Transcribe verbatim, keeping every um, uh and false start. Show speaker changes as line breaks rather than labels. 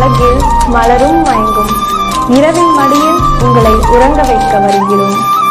அழகில் மலரும் மயங்கும் இரவின் மடியில் உங்களை உறங்க வைக்க வருகிறோம்.